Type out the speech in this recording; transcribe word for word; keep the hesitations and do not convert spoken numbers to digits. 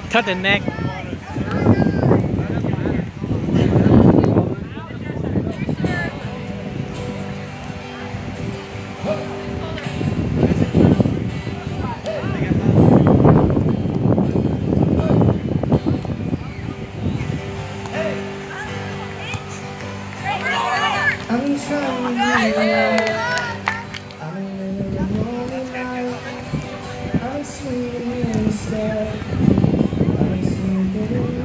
You touch the neck. I'm trying to I'm living a lonely life. I'm sleeping instead. I'm sleeping in